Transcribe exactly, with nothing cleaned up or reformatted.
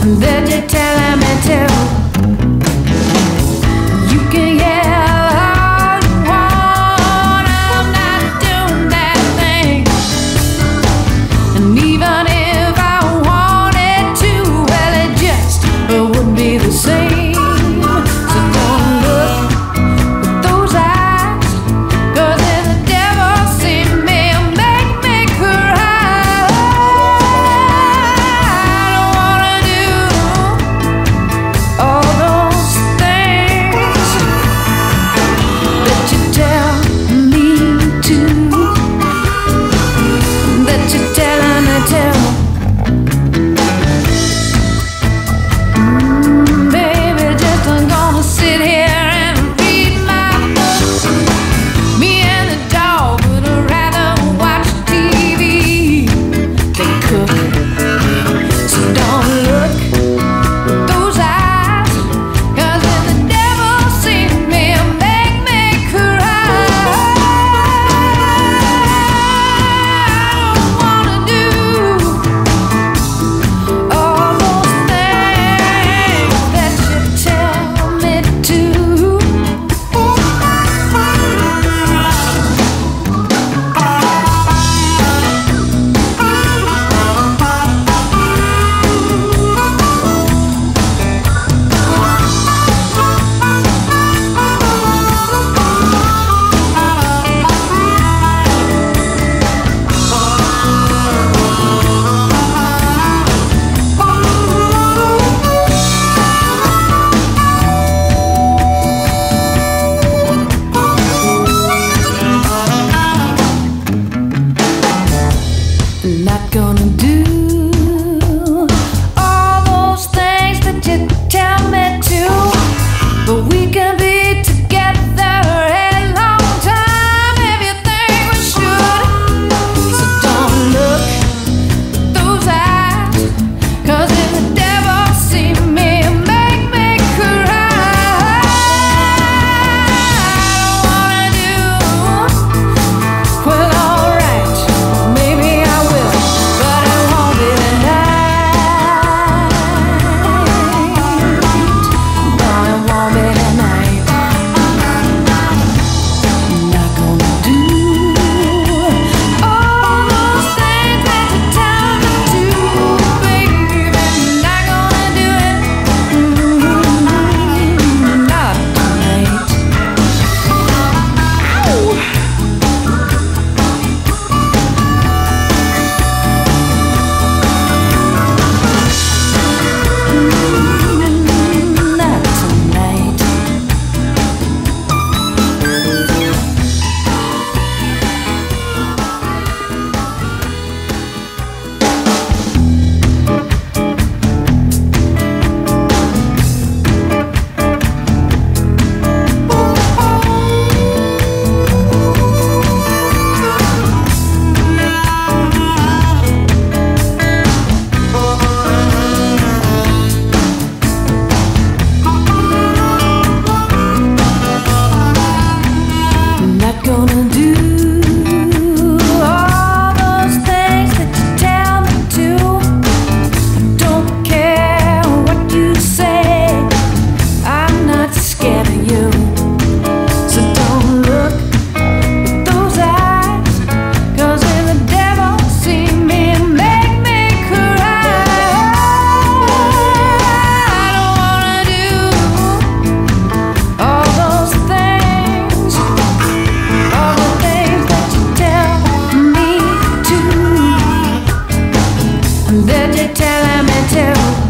that you're telling me to. You can yell all you want, I'm not doing that thing. And even if I wanted to, well, it just wouldn't be the same. So don't look with those eyes, 'cause if the devil see me, make me cry. I don't wanna do all those things that you tell me to, that you're telling me to. Mm, baby, just I'm gonna sit here and read my book. Me and the dog would rather watch T V than cook. So don't look with those eyes, 'cause if the devil sees me, make me cry. I don't wanna do all those things that you tell me to. Not gonna do all those things that you tell me to, but we can be together a long time if you think we should. So don't look with those eyes, 'cause if the devil see me, make me cry. I don't wanna do, well, alright, maybe I will, but it won't be tonight. No, it won't be tonight. I'm not gonna do all those things that you tell me to, baby. Not gonna do it. Mm, not tonight. Ow! Not tonight. I'm not gonna do all those things that you tell me to. I don't care what you say, I'm not scared of you. So don't look with those eyes, 'cause if the devil see me, make me cry. I don't wanna do all those things, all the things that you tell me to, that you're telling me to.